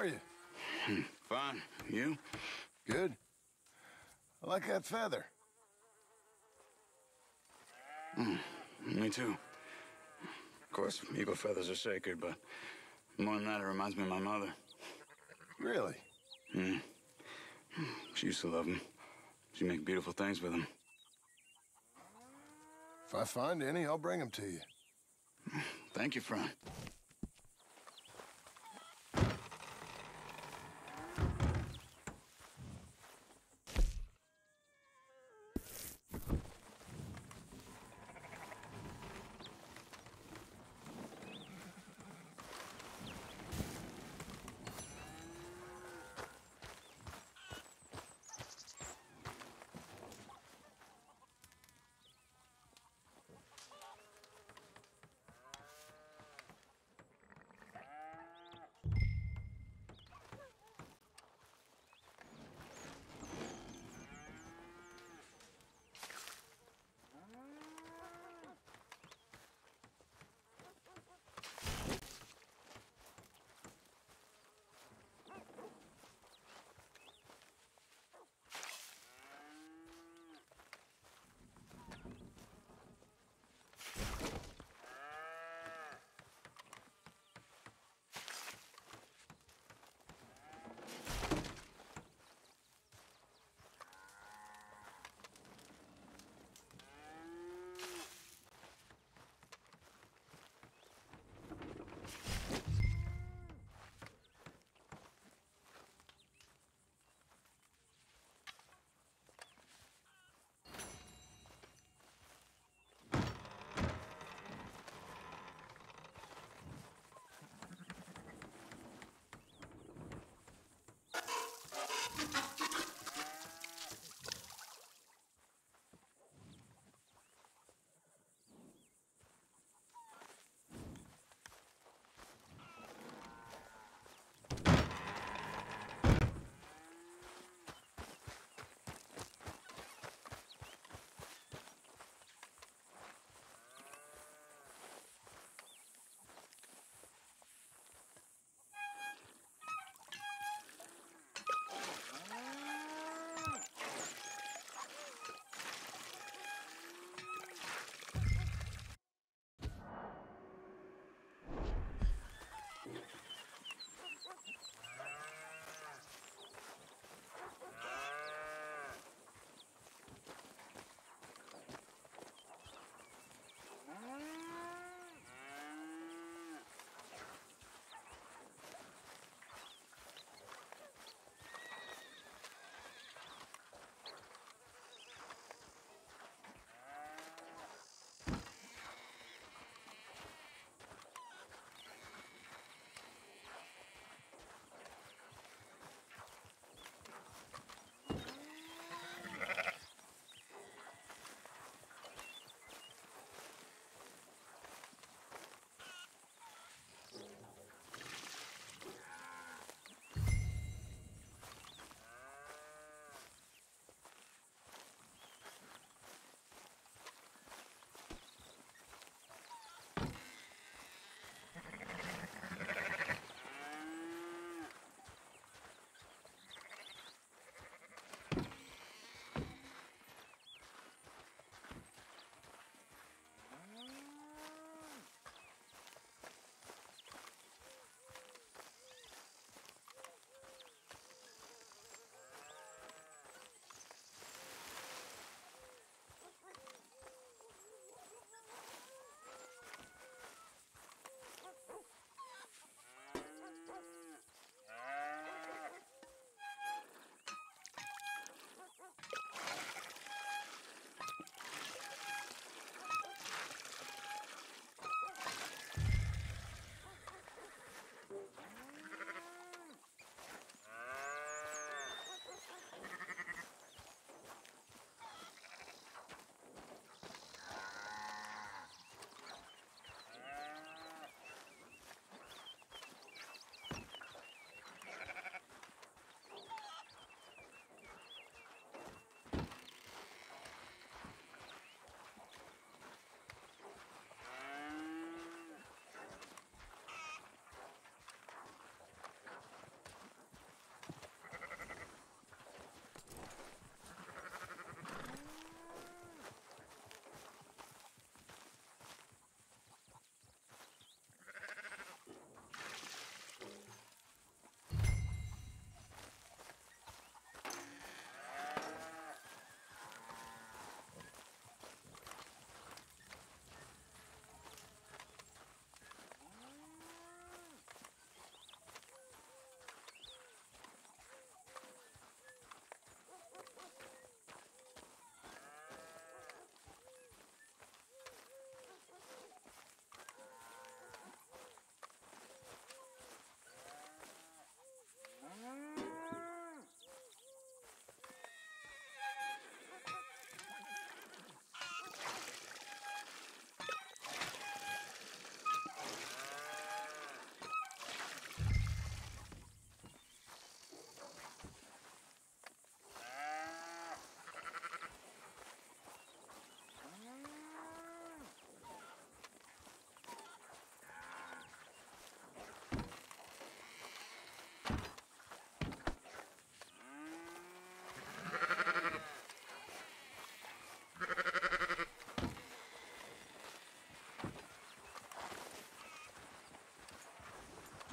are you? Fine. You? Good. I like that feather. Me too. Of course, eagle feathers are sacred, but more than that, it reminds me of my mother. Really? She used to love them. She'd make beautiful things with them. If I find any, I'll bring them to you. Thank you, friend.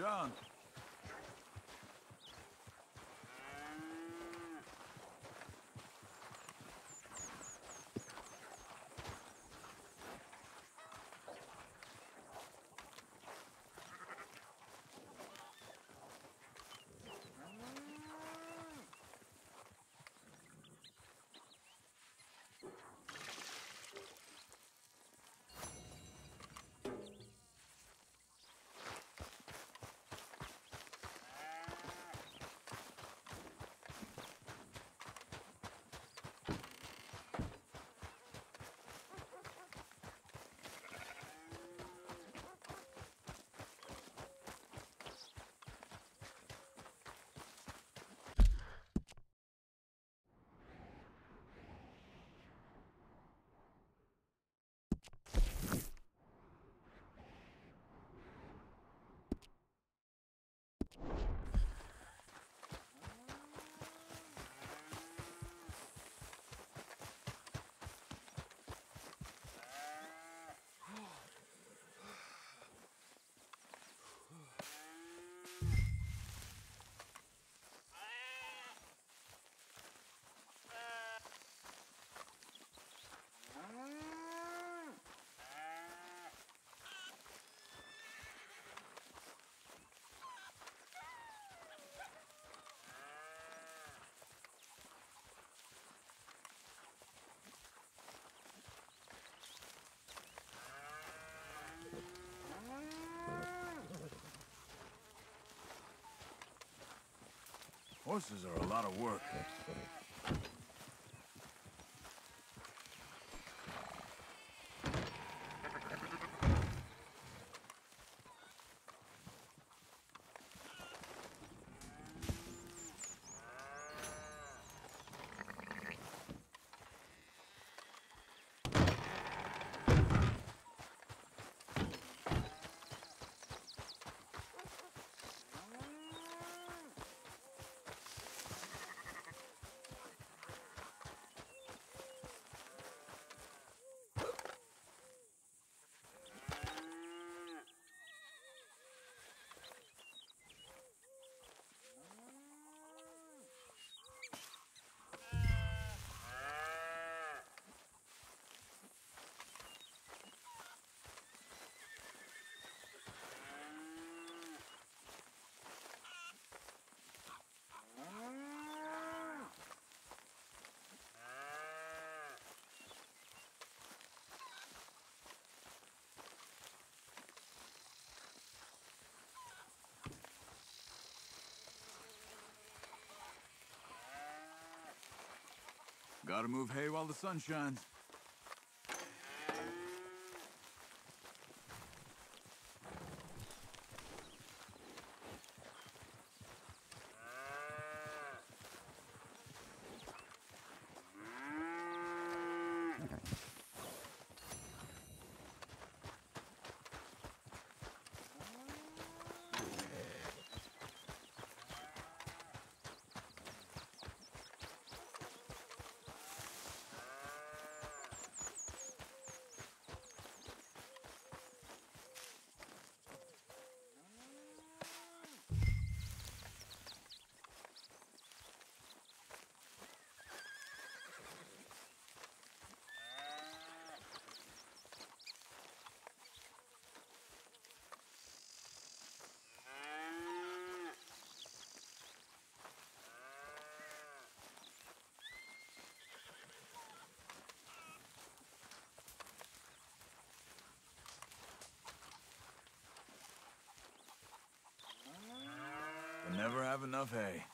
John. Horses are a lot of work. Gotta move hay while the sun shines. We'll never have enough hay.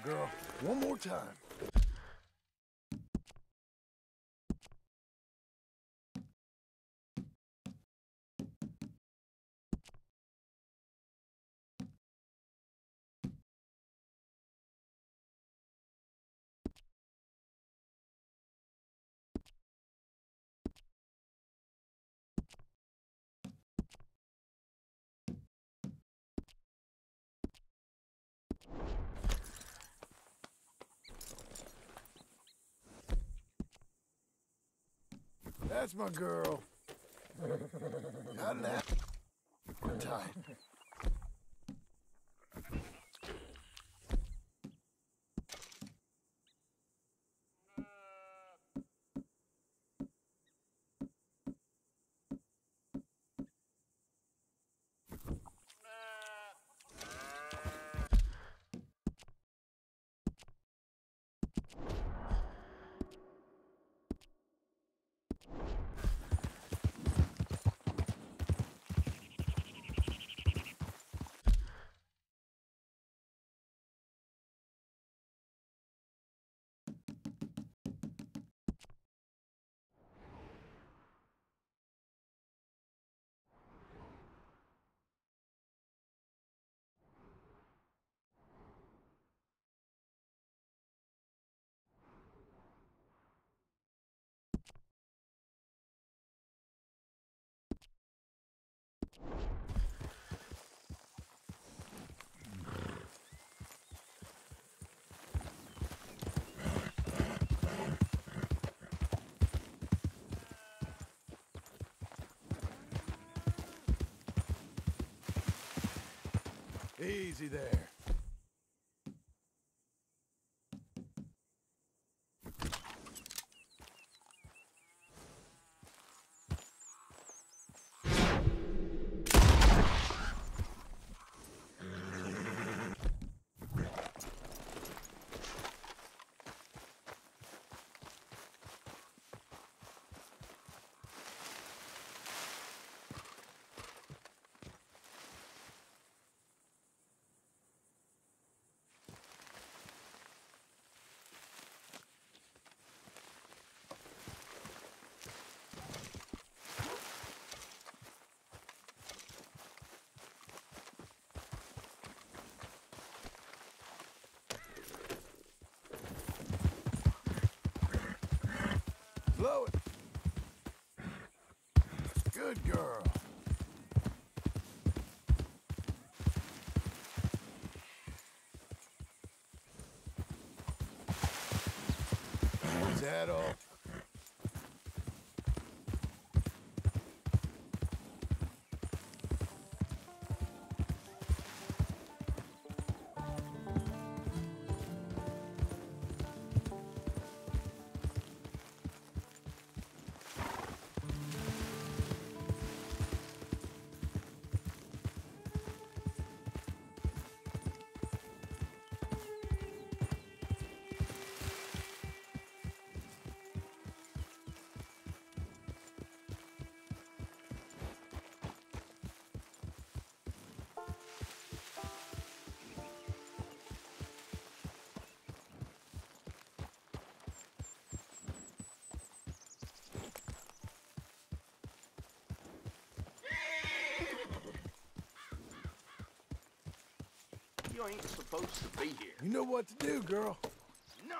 girl. One more time. That's my girl. Not now. I'm tired. Easy there. Blow it. Good girl. Is that all? You ain't supposed to be here. You know what to do, girl. No!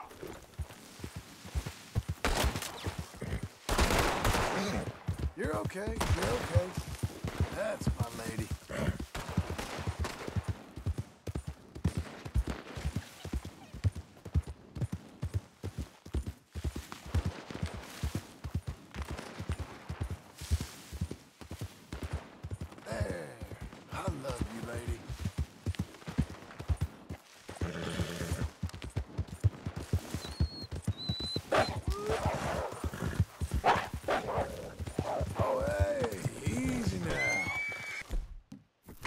You're okay. You're okay. That's my lady. There. I love you, lady. Oh, hey, easy now.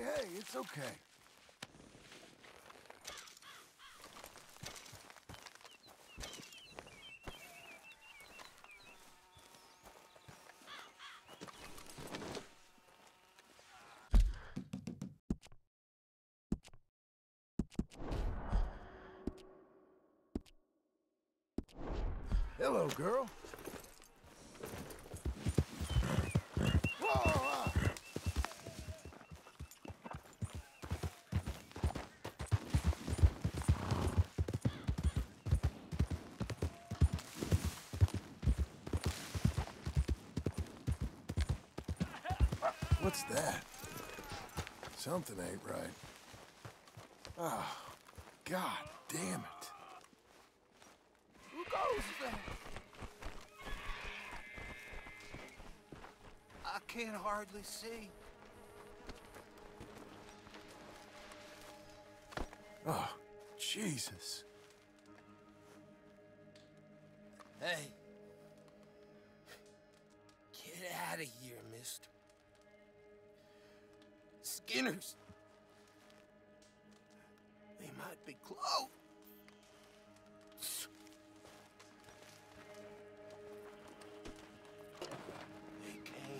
hey, it's okay. Hello, girl. Whoa! What's that? Something ain't right. Oh, God damn it. Who goes there? I can't hardly see. Oh, Jesus. Hey. Get out of here, mister. Skinner's. They might be close. They came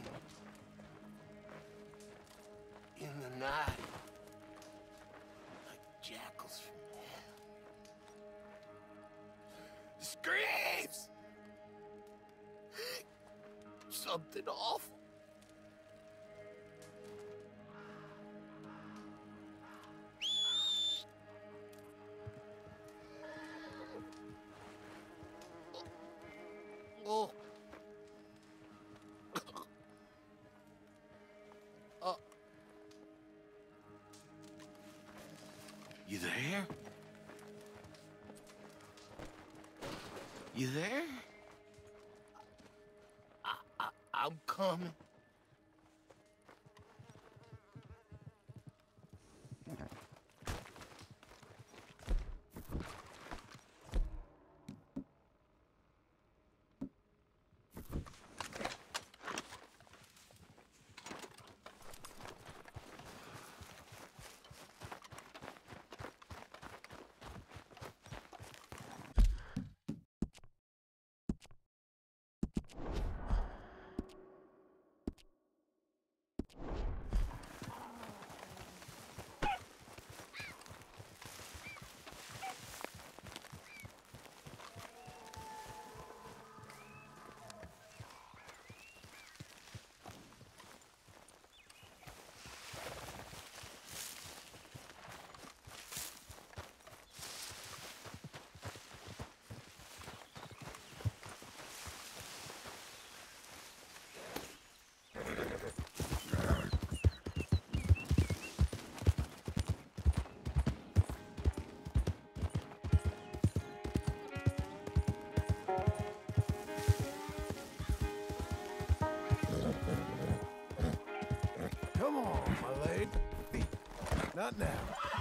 in the night like jackals from hell. Screams! Something awful. Oh. You there? You there? I'm coming. Come on, my lady. Not now.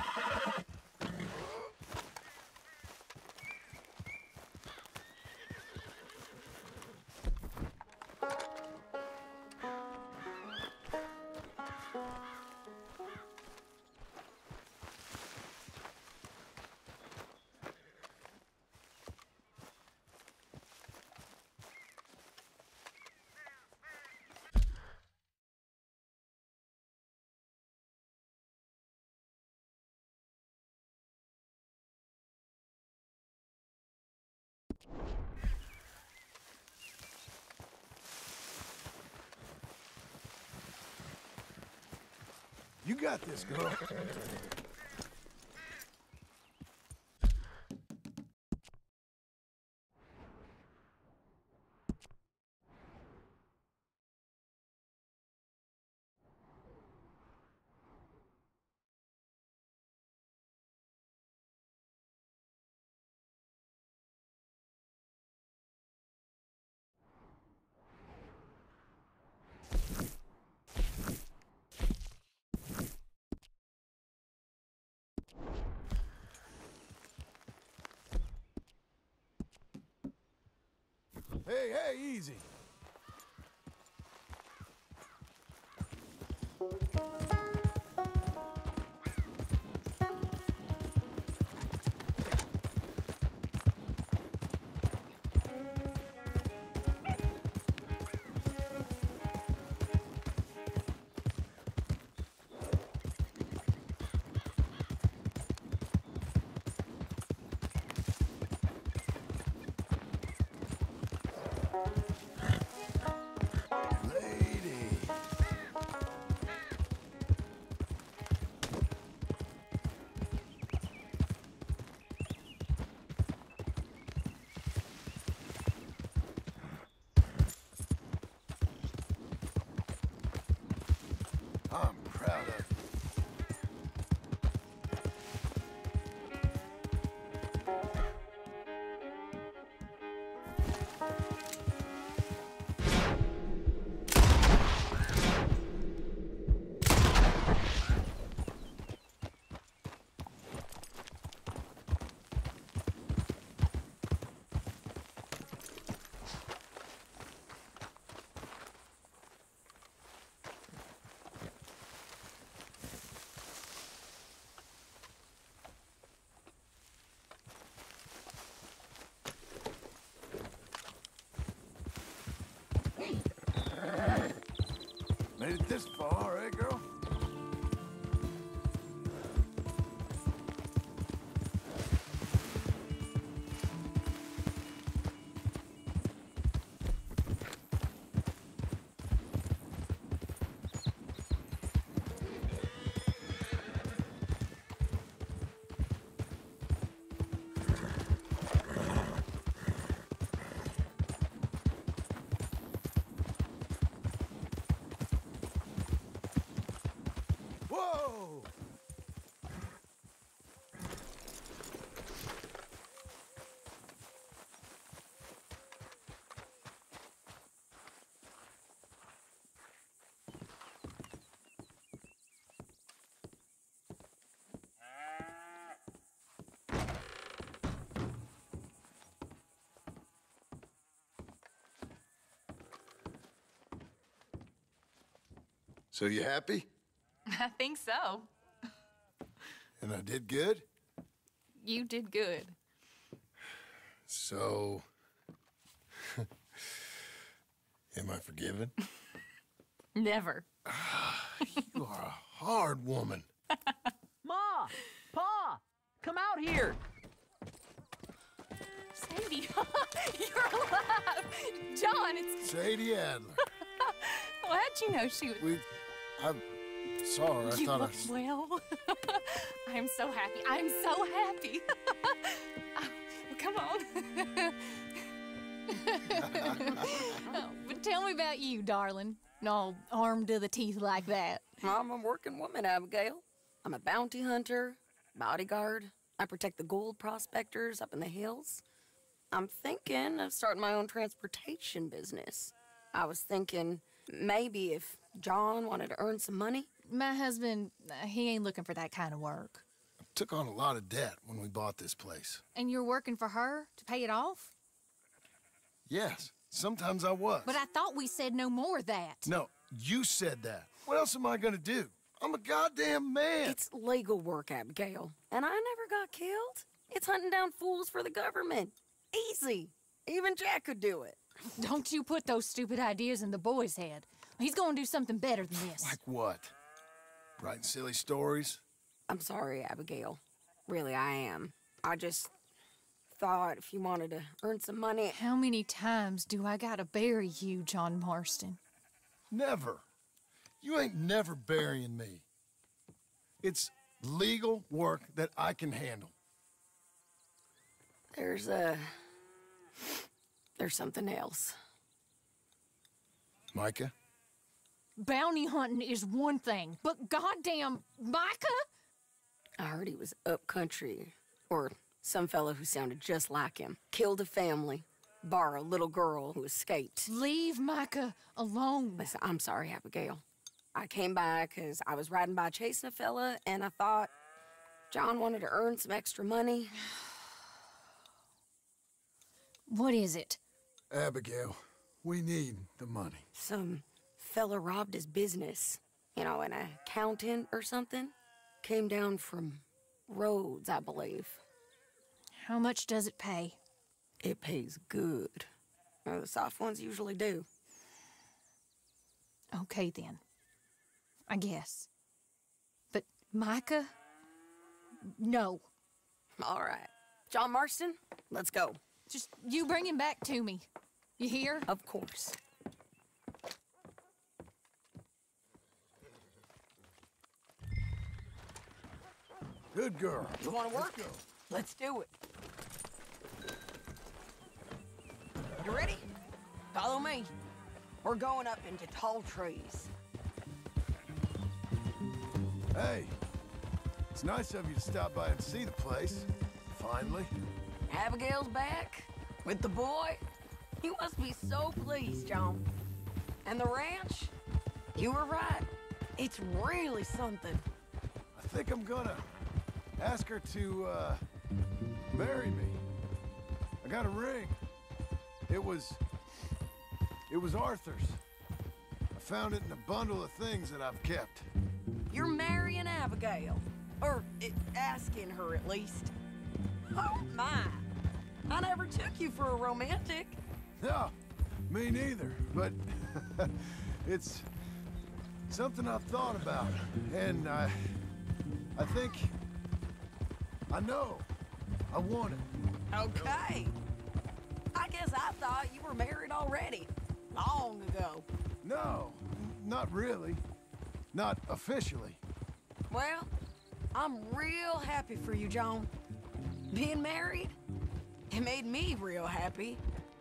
You got this, girl. Hey, hey, easy. Made it this far, eh, girl? Whoa! So you happy? I think so. And I did good? You did good. So... am I forgiven? Never. You are a hard woman. Ma! Pa! Come out here! Sadie, you're alive! John, it's... Sadie Adler. Well, how'd you know she was... I saw her. I You thought look well. I'm so happy. I'm so happy. Well, come on. Oh, but tell me about you, darling. All armed to the teeth like that. I'm a working woman, Abigail. I'm a bounty hunter, bodyguard. I protect the gold prospectors up in the hills. I'm thinking of starting my own transportation business. I was thinking maybe if John wanted to earn some money. My husband, he ain't looking for that kind of work. took on a lot of debt when we bought this place. And you're working for her to pay it off? Yes, sometimes I was. But I thought we said no more of that. No, you said that. What else am I gonna do? I'm a goddamn man. It's legal work, Abigail. And I never got killed. It's hunting down fools for the government. Easy. Even Jack could do it. Don't you put those stupid ideas in the boy's head. He's gonna do something better than this. Like what? Writing silly stories? I'm sorry, Abigail. Really, I am. I just thought if you wanted to earn some money... How many times do I gotta bury you, John Marston? Never. You ain't never burying me. It's legal work that I can handle. There's something else. Micah? Bounty hunting is one thing, but goddamn Micah? I heard he was up country, or some fellow who sounded just like him. Killed a family, bar a little girl who escaped. Leave Micah alone. Listen, I'm sorry, Abigail. I came back because I was riding by chasing a fella, and I thought John wanted to earn some extra money. What is it? Abigail, we need the money. Some fella robbed his business. You know, an accountant or something. Came down from Rhodes, I believe. How much does it pay? It pays good. Well, the soft ones usually do. Okay, then. I guess. But Micah? No. All right. John Marston, let's go. Just you bring him back to me. You hear? Of course. Good girl. You want to work? Let's do it. You ready? Follow me. We're going up into tall trees. Hey, it's nice of you to stop by and see the place. Finally. Abigail's back with the boy. You must be so pleased, John. And the ranch? You were right. It's really something. I think I'm gonna ask her to, marry me. I got a ring. It was Arthur's. I found it in a bundle of things that I've kept. You're marrying Abigail. Or asking her, at least. Oh, my. I never took you for a romantic. No, me neither, but it's Something I've thought about, and I think... I know. I want it. Okay. I guess I thought you were married already. Long ago. No, not really. Not officially. Well, I'm real happy for you, John. Being married, it made me real happy.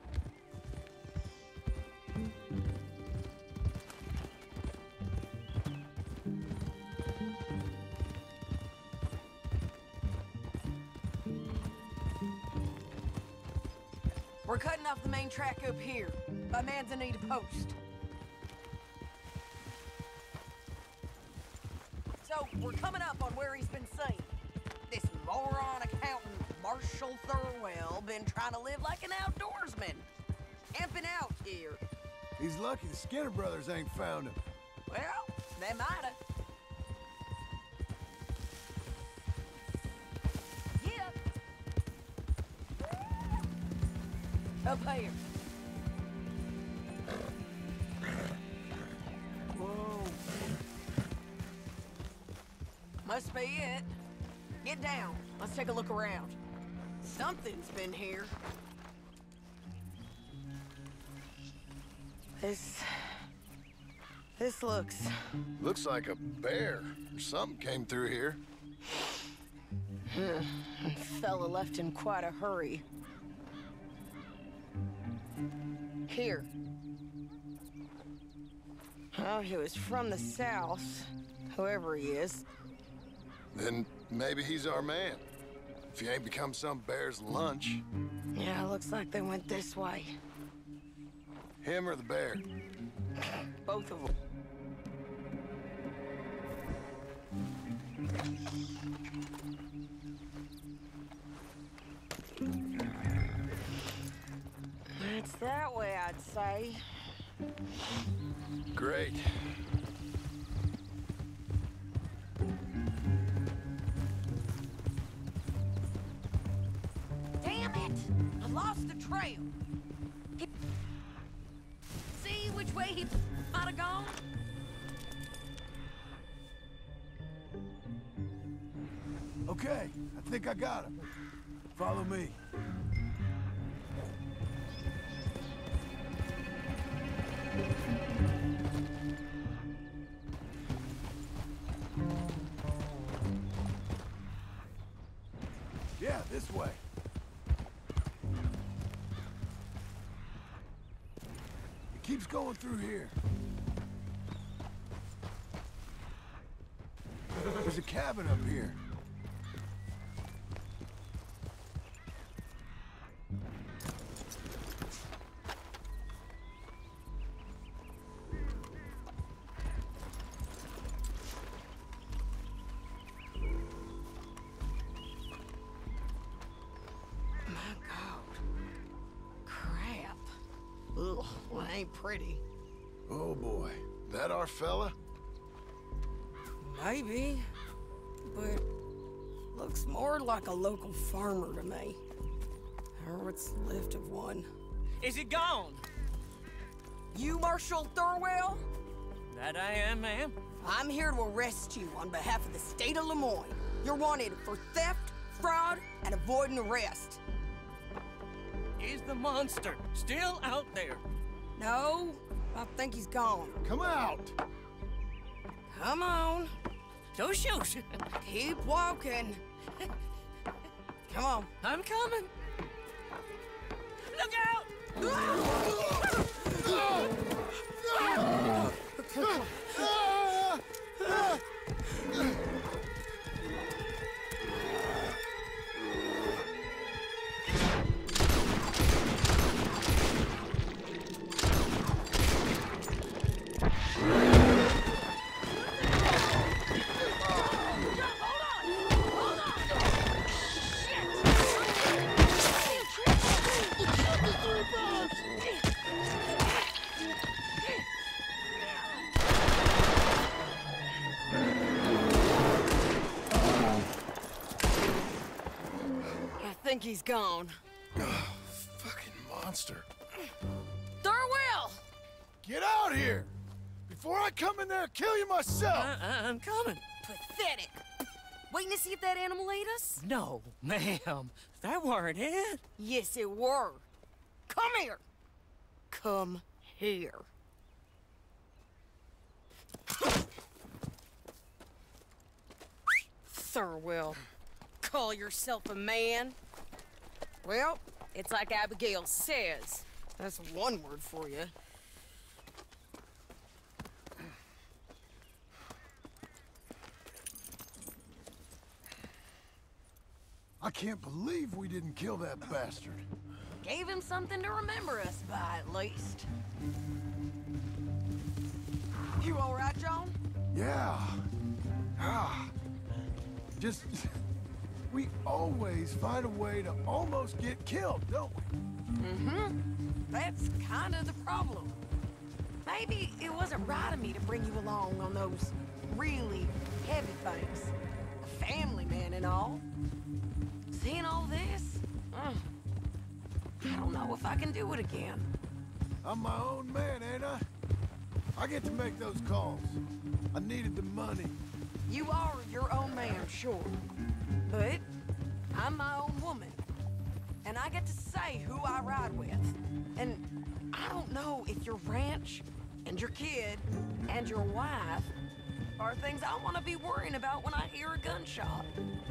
We're cutting off the main track up here, by Manzanita Post. So, we're coming up on where he's been seen. This moron accountant, Marshall Thurwell, been trying to live like an outdoorsman. Camping out here. He's lucky the Skinner brothers ain't found him. Well, they mighta. Yeah. Up here. Whoa. Must be it. Get down. Let's take a look around. Something's been here. This looks... Looks like a bear or something came through here. Fella left in quite a hurry. Here. Oh, he was from the south, whoever he is. Then maybe he's our man. If he ain't become some bear's lunch. Yeah, looks like they went this way. Him or the bear? Both of them. It's that way, I'd say. Great. Damn it! I lost the trail. See which way he might have gone? Okay, I think I got him. Follow me. Yeah, this way. It keeps going through here. There's a cabin up here. Ugh, well, ain't pretty. Oh boy, that our fella? Maybe, but looks more like a local farmer to me. Or what's left of one. Is he gone? You Marshall Thurwell? That I am, ma'am. I'm here to arrest you on behalf of the state of Lemoyne. You're wanted for theft, fraud, and avoiding arrest. Is the monster still out there? No, I think he's gone. Come out! Come on. Don't shoot. Keep walking. Come on. I'm coming. Look out! I think he's gone. Fucking monster. Thurwell! Get out here! before I come in there and kill you myself! I'm coming. Pathetic. Waiting to see if that animal ate us? No, ma'am. That weren't it. Yes, it were. Come here. Come here. Thurwell, call yourself a man? Well, it's like Abigail says. That's one word for you. I can't believe we didn't kill that bastard. Gave him something to remember us by, at least. You all right, John? Yeah. Just... we always find a way to almost get killed, don't we? Mm-hmm. That's kind of the problem. Maybe it wasn't right of me to bring you along on those really heavy things. A family man and all. Seeing all this, I don't know if I can do it again. I'm my own man, ain't I? I get to make those calls. I needed the money. You are your own man, sure. But I'm my own woman. And I get to say who I ride with. And I don't know if your ranch and your kid and your wife are things I want to be worrying about when I hear a gunshot.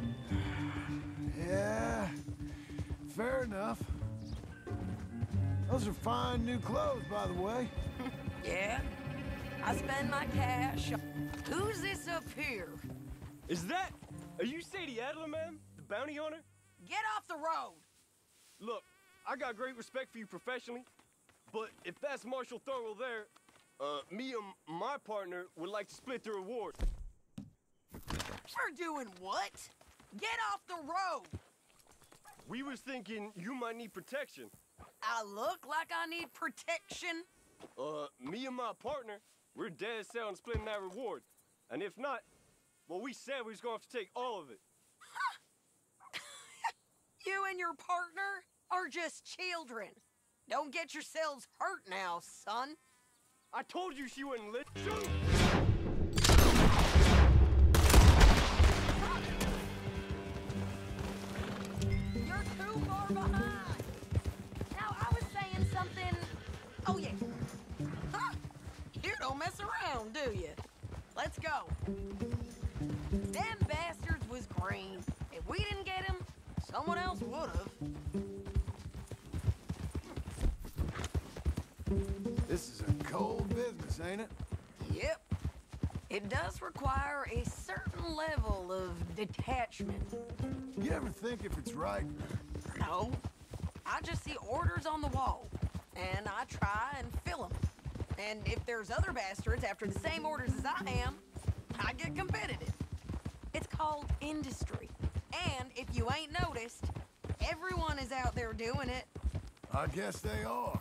Yeah, fair enough. Those are fine new clothes, by the way. Yeah, I spend my cash. Who's this up here? Are you Sadie Adler, man? The bounty hunter? Get off the road! Look, I got great respect for you professionally, but if that's Marshal Thurwell there, me and my partner would like to split the reward. For doing what? Get off the road! We was thinking you might need protection. I look like I need protection? Me and my partner, we're dead set on splitting that reward. And if not, well, we said we was gonna have to take all of it. You and your partner are just children. Don't get yourselves hurt now, son. I told you she wouldn't let you. You're too far behind. Now, I was saying something... Oh, yeah. Huh. You don't mess around, do you? Let's go. Them bastards was green. If we didn't get him, someone else would've. This is a cold business, ain't it? Yep. It does require a certain level of detachment. You ever think if it's right? No. I just see orders on the wall, and I try and fill them. And if there's other bastards after the same orders as I am, I get competitive. It's called industry. And if you ain't noticed, everyone is out there doing it. I guess they are.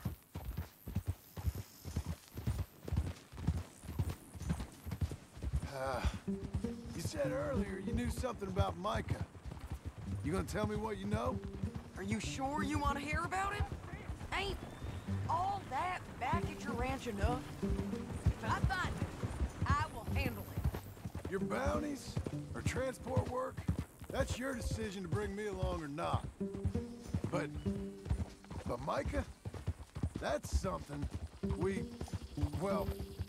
You said earlier you knew something about Micah. You gonna tell me what you know? Are you sure you want to hear about it? Ain't all that back at your ranch enough? If I find it, I will handle it. Your bounties or transport work? That's your decision to bring me along or not. But Micah? That's something well,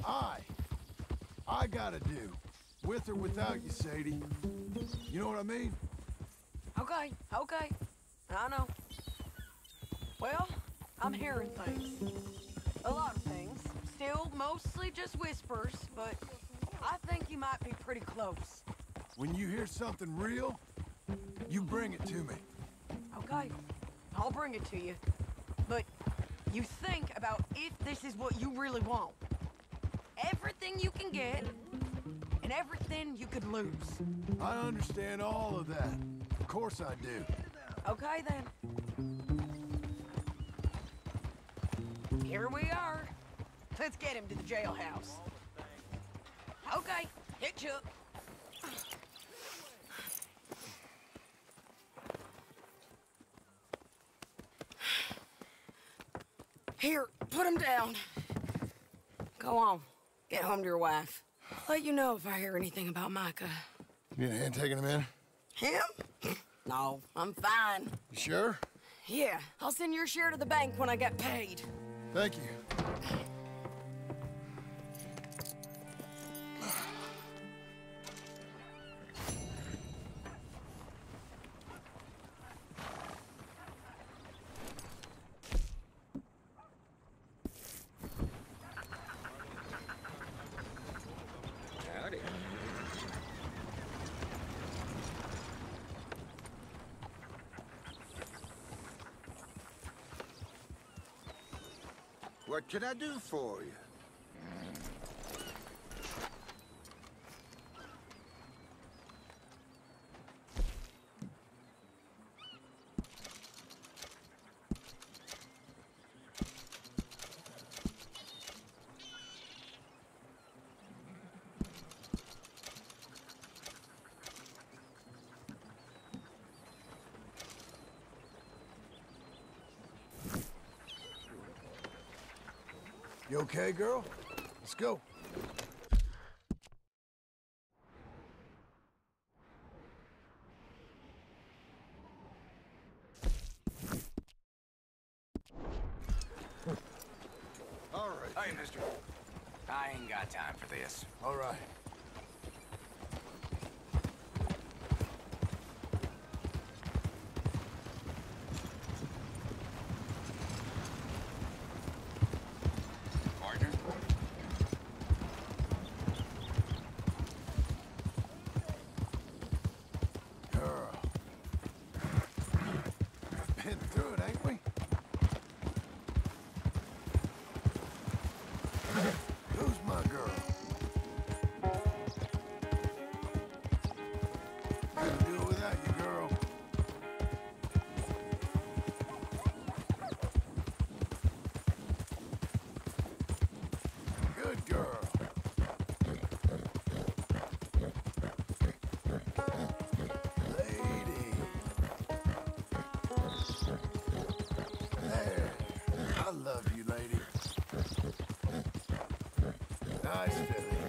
I gotta do. With or without you, Sadie. You know what I mean? Okay. I know. Well, I'm hearing things. A lot of things. Still mostly just whispers, but I think you might be pretty close. When you hear something real, you bring it to me. Okay, I'll bring it to you. But you think about if this is what you really want. Everything you can get, and everything you could lose. I understand all of that. Of course I do. Okay, then. Here we are. Let's get him to the jailhouse. Okay, hitch up. Here, put him down. Go on. Get home to your wife. I'll let you know if I hear anything about Micah. You need a hand taking him in? Him? No, I'm fine. You sure? Yeah, I'll send your share to the bank when I get paid. Thank you. Howdy. What can I do for you? You okay, girl? Let's go. All right. Hey, mister. I ain't got time for this. All right. Partner? Girl. Been through it, ain't we? Who's my girl? Couldn't do it without you, girl. Good girl. Lady. There. I love you, lady. Nice filly.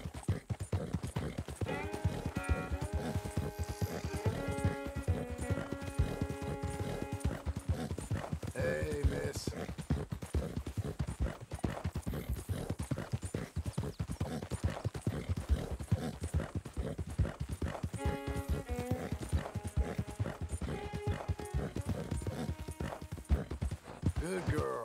Hey, miss. Good girl.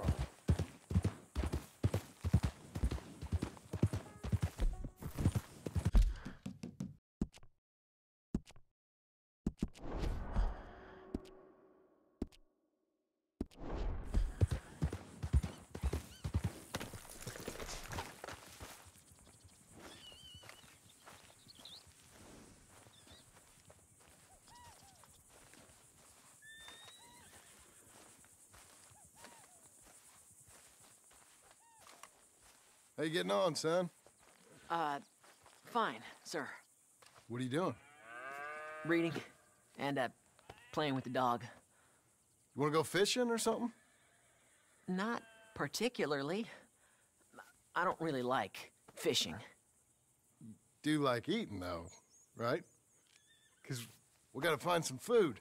How you getting on, son? Fine, sir. What are you doing? Reading and, playing with the dog. You wanna go fishing or something? Not particularly. I don't really like fishing. Do like eating, though, right? 'Cause we gotta find some food.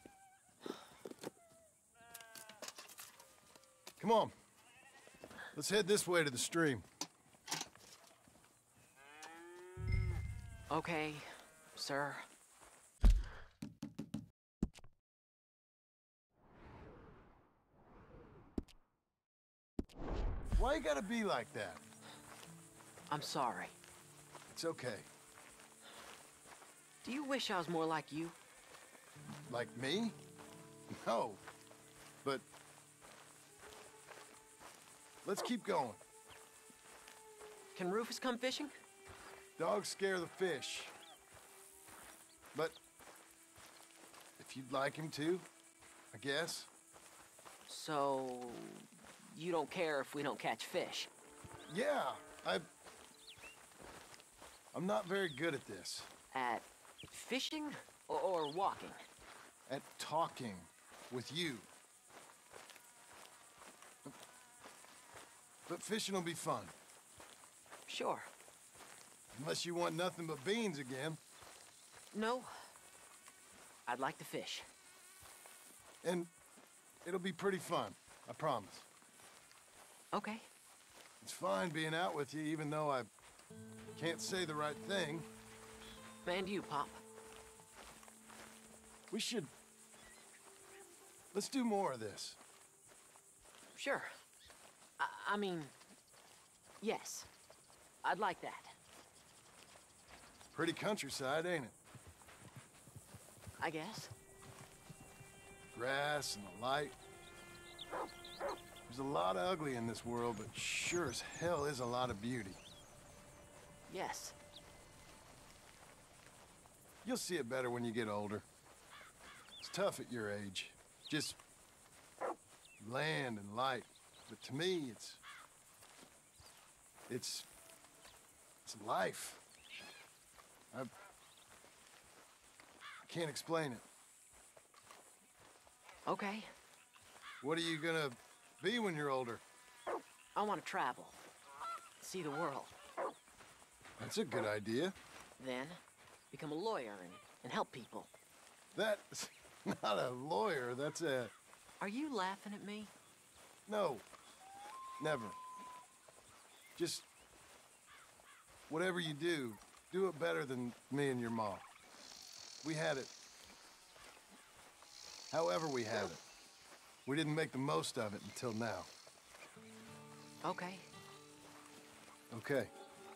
Come on. Let's head this way to the stream. Okay, sir. Why you gotta be like that? I'm sorry. It's okay. Do you wish I was more like you? Like me? No. But let's keep going. Can Rufus come fishing? Dogs scare the fish. But if you'd like him to, I guess. So, you don't care if we don't catch fish? Yeah, I'm not very good at this. At fishing or walking? At talking with you. But fishing will be fun. Sure. Unless you want nothing but beans again. No. I'd like to fish. And it'll be pretty fun, I promise. Okay. It's fine being out with you, even though I can't say the right thing. And you, Pop. We should... Let's do more of this. Sure. I mean, yes. I'd like that. Pretty countryside, ain't it? I guess. Grass and the light. There's a lot of ugly in this world, but sure as hell is a lot of beauty. Yes. You'll see it better when you get older. It's tough at your age. Just land and light. But to me, it's life. I can't explain it. Okay. What are you gonna be when you're older? I want to travel. See the world. That's a good idea. Then, become a lawyer and help people. That's not a lawyer, that's a... Are you laughing at me? No, never. Just, whatever you do it better than me and your mom. We had it. However we had it. We didn't make the most of it until now. Okay. Okay.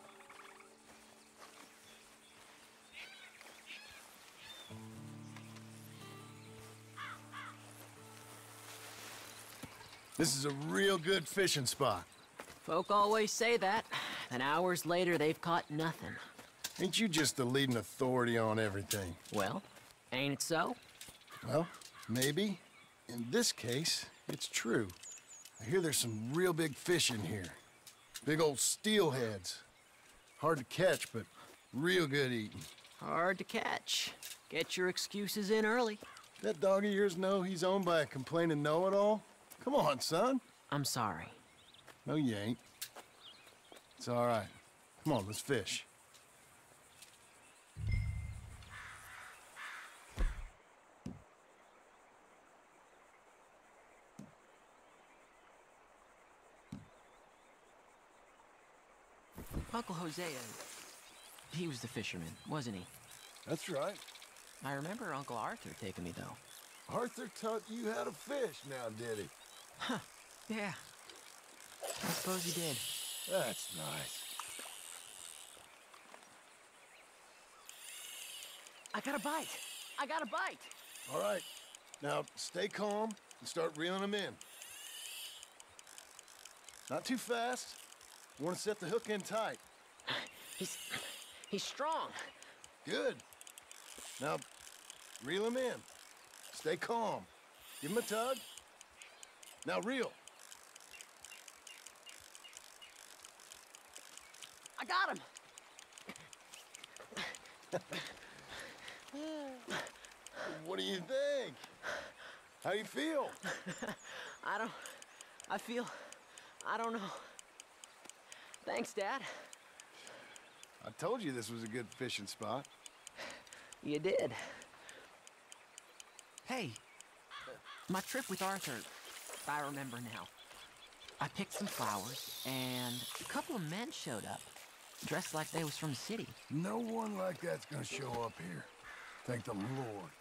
This is a real good fishing spot. Folk always say that. And hours later, they've caught nothing. Ain't you just the leading authority on everything? Well, ain't it so? Well, maybe. In this case, it's true. I hear there's some real big fish in here. Big old steelheads. Hard to catch, but real good eating. Hard to catch. Get your excuses in early. That dog of yours know he's owned by a complaining know-it-all? Come on, son. I'm sorry. No, you ain't. It's all right. Come on, let's fish. Uncle Hosea, he was the fisherman, wasn't he? That's right. I remember Uncle Arthur taking me, though. Arthur taught you how to fish now, did he? Huh, yeah. I suppose he did. That's nice. I got a bite! I got a bite! All right. Now, stay calm and start reeling them in. Not too fast. You want to set the hook in tight. He's strong. Good. Now, reel him in. Stay calm. Give him a tug. Now reel. I got him! What do you think? How you feel? I don't know. Thanks, Dad. I told you this was a good fishing spot. You did. Hey, my trip with Arthur, I remember now. I picked some flowers, and a couple of men showed up, dressed like they was from the city. No one like that's gonna show up here. Thank the Lord.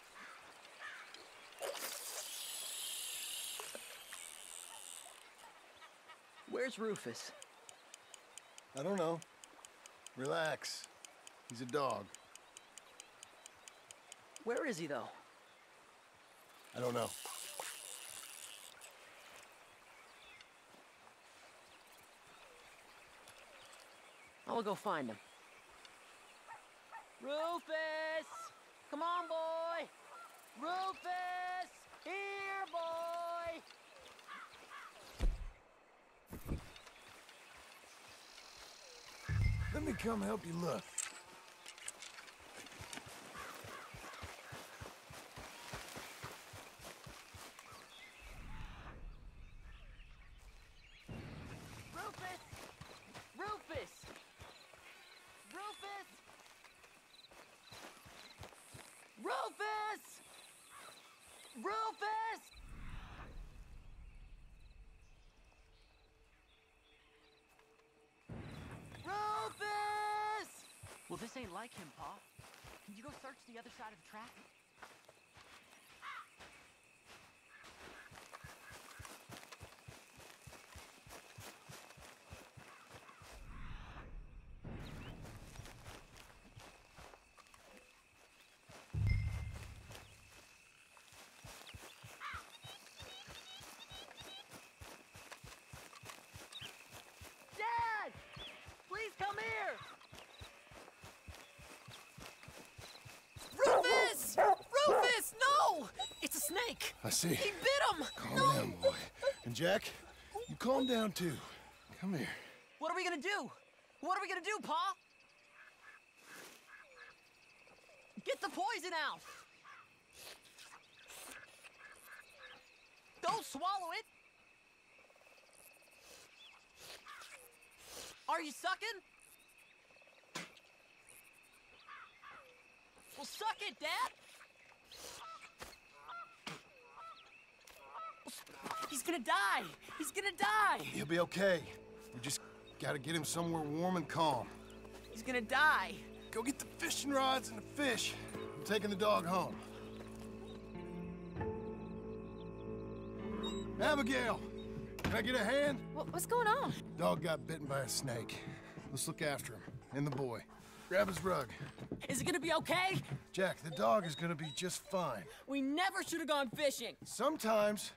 Where's Rufus? I don't know. Relax. He's a dog. Where is he, though? I don't know. I'll go find him. Rufus! Come on, boy! Rufus! Here, boy! Let me come help you look. Rufus! Rufus! Rufus! Rufus! Well, this ain't like him, Pa. Can you go search the other side of the track? Dad! Please come here! Rufus! Rufus, no! It's a snake. I see. He bit him. Calm down, boy. And Jack, you calm down too. Come here. What are we gonna do? What are we gonna do, Pa? Get the poison out! Don't swallow it! Are you sucking? Well, suck it, Dad! He's gonna die! He's gonna die! He'll be okay. We just gotta get him somewhere warm and calm. He's gonna die! Go get the fishing rods and the fish. I'm taking the dog home. Abigail, can I get a hand? What's going on? Dog got bitten by a snake. Let's look after him. And the boy. Grab his rug. Is it gonna be okay? Jack, the dog is gonna be just fine. We never should have gone fishing! Sometimes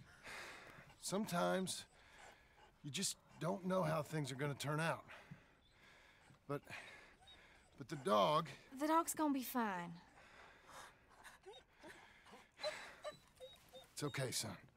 you just don't know how things are gonna turn out. But the dog... The dog's gonna be fine. It's okay, son.